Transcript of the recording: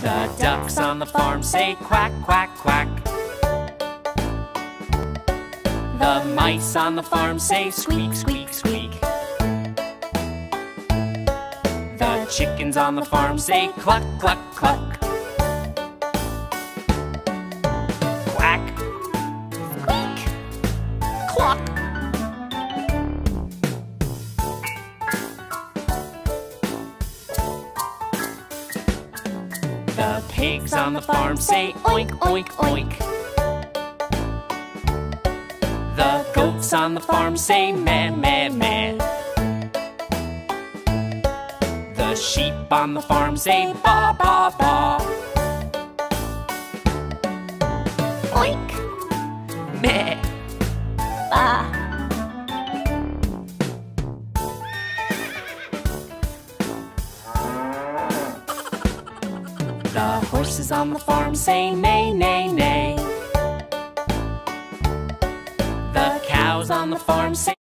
The ducks on the farm say quack, quack, quack. The mice on the farm say squeak, squeak, squeak. The chickens on the farm say cluck, cluck, cluck. Quack, squeak, cluck. The pigs on the farm say oink, oink, oink. The goats on the farm say meh, meh, meh. The sheep on the farm say ba, ba, ba. Oink, meh, ba. The horses on the farm say neigh, neigh, neigh. The cows on the farm say